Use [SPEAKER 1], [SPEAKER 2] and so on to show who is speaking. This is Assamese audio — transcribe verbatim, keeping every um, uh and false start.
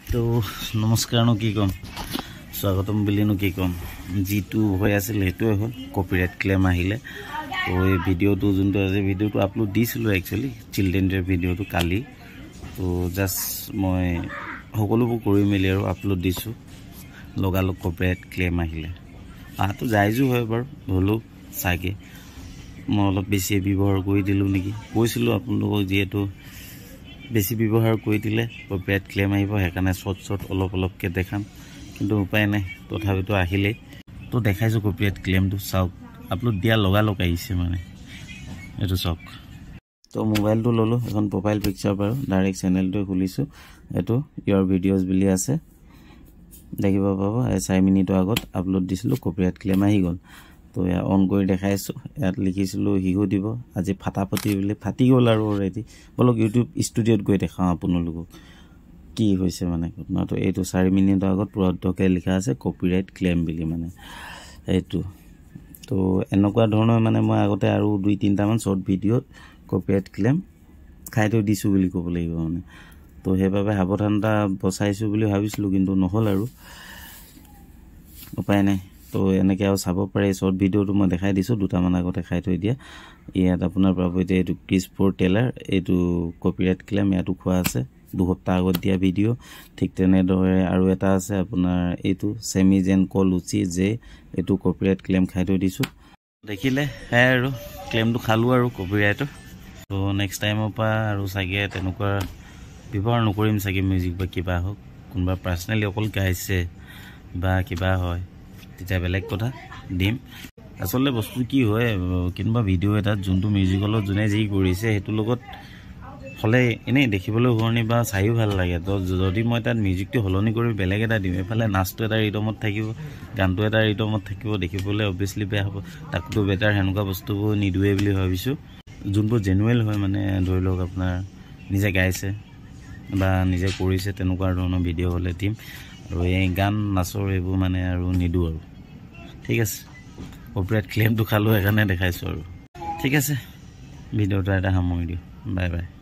[SPEAKER 1] তো নমস্কাৰনো কি কম স্বাগতম বুলিনো কি কম যিটো হৈ আছিল হেতুৱে হ'ল কপিৰাইট ক্লেম আহিলে তো এই ভিডিওটো যোনটো আছে ভিডিওটো আপলোড দিছিলো একচুয়ালি চিলড্ৰেন ডে ভিডিওটো কালি তো জাস্ট মই সকলোবোৰ কৰি মেলি আৰু আপলোড দিছো লগালগ কপিৰাইট ক্লেম আহিলে আটো যাইজু হয় বাৰু হলো সাগে মই অলপ বেছি ব্যৱহাৰ কৰি দিলো নেকি কৈছিলো আপোনালোকক যেটো বেছি ব্যৱহাৰ কৰি দিলে কপিৰাইট ক্লেম আহিব হেকানে শৰ্ট শৰ্ট অলপ অলপকে দেখাম কিন্তু উপায় নাই তথাপিতো আহিলে তো দেখাইছো কপিৰাইট ক্লেমটো চাওক আপলোড দিয়া লগা লগ আহিছে মানে এটো চাওক তো মোবাইলটো ললো এখন প্ৰোফাইল পিকচাৰ পাৰো ডাইৰেক্ট চেনেলটো খুলিছো এটো ইয়ৰ ভিডিওস বুলি আছে দেখিব পাব ছয় মিনিটৰ আগত আপলোড দিছিলো কপিৰাইট ক্লেম আহি গল তো ইয়া অন কৰি দেখাইছো ইয়াত লিখিছিলো হিগো দিব আজি ফাটাফটি বুলি ফাটি গল আৰু অলৰেডি বলক ইউটিউব ষ্টুডিওত গৈ দেখাও আপোনালোকক কি হৈছে মানে না তো এইটো চাৰি মিনিটৰ আগত পুৰতকে লিখা আছে কপিৰাইট ক্লেম বুলি মানে এইটো তো এনেকুৱা ধৰণৰ মানে মই আগতে আৰু দুই তিনটা মান শৰ্ট ভিডিওত কপিৰাইট ক্লেম খাই থৈ দিছো বুলি ক'ব লাগিব মানে তো হেবাবে সাৱধানতা বচাইছো বুলি ভাবিছিলো কিন্তু নহল আৰু উপায় নাই তো এনেকে আৰু চাব পাৰে শৰ্ট ভিডিওটো মই দেখাই দিছো দুটা মান আগতে খাই থৈ দিয়া ইয়াত আপোনাৰ প্ৰপাৰ্টি এইটো কিছ ফৰ টেলাৰ এইটো কপিৰাইট ক্লেম ইয়াতো খোৱা আছে দুসপ্তাহ আগত দিয়া ভিডিও ঠিক তেনেদৰে আৰু এটা আছে আপোনাৰ এইটো সেমিজেন কল উচি যে এইটো কপিৰাইট ক্লেম খাই থৈ দিছো দেখিলে হে আৰু ক্লেমটো খালো আৰু কপিৰাইট তো নেক্সট টাইমৰ পৰা আৰু সাগে তেনেকুৱা ব্যৱহাৰ নকৰিম সাগে মিউজিক বা কিবা হক কোনবা পাৰ্সোনালি অকল গাইছে বা কিবা হয় তেতিয়া বেলেগ কথা দিম আসলে বস্তু কি হয় কিনবা ভিডিও এটা যোনটো মিউজিকলত জুনে যি কৰিছে হেতু লগত হলে এনে দেখিবলৈ হোৰণি বা চাইও ভাল লাগে তো যদি মই তাত মিউজিকটো হলনি কৰি বেলেগ এটা দিম এফালে নাচটো এটা ৰিদমত থাকিব গানটো এটা ৰিদমত থাকিব দেখিবলৈ অবভিয়াসলি বেয়া হ'ব তাকটো বেটাৰ হেনকা বস্তুবোৰ নিদুৱে বুলি ভাবিছো যোনবোৰ জেনুৱেল হয় মানে ধৰি লওক আপোনাৰ নিজে গাইছে বা নিজে কৰিছে তেনেকুৱা ধৰণৰ ভিডিও হলে টিম আৰু এই গান নাচৰ এইবোৰ মানে আৰু নিদু আৰু ঠিক আছে কপিৰাইট ক্লেমটো খালো এখানে দেখাইছো আৰু ঠিক আছে ভিডিওটো এটা সামৰি দিও বাই বাই